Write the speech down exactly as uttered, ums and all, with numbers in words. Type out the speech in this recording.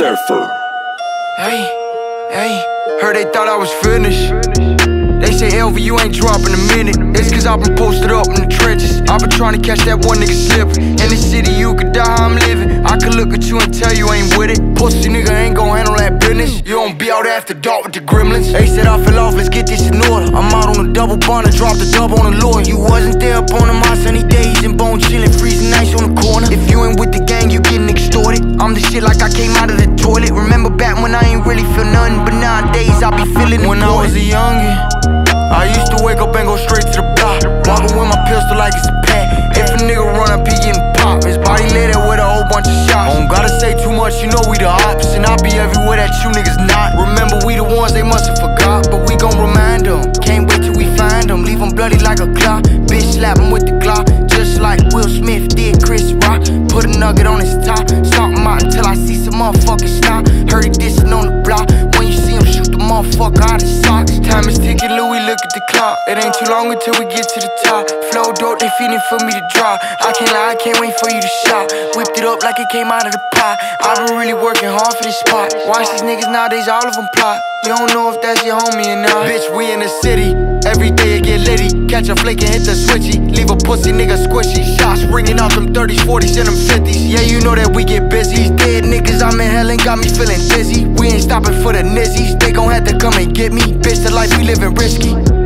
Zephyr. Hey, hey, heard they thought I was finished. They say, Elvy, you ain't dropping a minute. It's cause I've been posted up in the trenches. I've been trying to catch that one nigga slipping. In the city, you could die how I'm living. I could look at you and tell you ain't with it. Pussy nigga ain't gon' handle that business. You don't be out after dark with the gremlins. They said I fell off, let's get this in order. I'm out on a double bond and dropped a dub on the lure. You wasn't there up on my sunny days and bone chillin', freezing nights on the corner. If you ain't with the gang, you getting extorted. I'm the shit like I came out of the toilet. Remember back when I ain't really feel nothing, but nowadays I be feeling it. When I was a youngin', I used to wake up and go straight to the block, walking with my pistol like it's a pet. If a nigga run up, he getting popped. His body lit with a whole bunch of shots. Don't gotta say too much, you know we the ops, and I'll be everywhere that you niggas not. Remember we the ones they must've forgot, but we gon' remind them. Can't wait till we find them, leave them bloody like a clock. Bitch slap him with the Glock, just like Will Smith did Chris Rock. Put a nugget on his top, stomp him out until I see some motherfucking snot. Heard he dissing on the block, when you see him shoot the motherfucker out his socks. Time is ticking, Louis, look at the clock. It ain't too long until we get to the top. Flow dope, they feeding for me to drop. I can't lie, I can't wait for you to shop. Whipped it up like it came out of the pot. I've been really working hard for this spot. Watch these niggas nowadays, all of them plot. You don't know if that's your homie or not. Bitch, we in the city, every day it get litty. Catch a flake and hit the switchy, leave a pussy nigga squishy. Shots ringing out them thirties, forties, and them fifties. Yeah, you know that we get busy. These dead niggas I'm in hell and got me feeling dizzy. We ain't stopping for the nizzies, they gon' have to come and get me. Bitch, the life we living risky.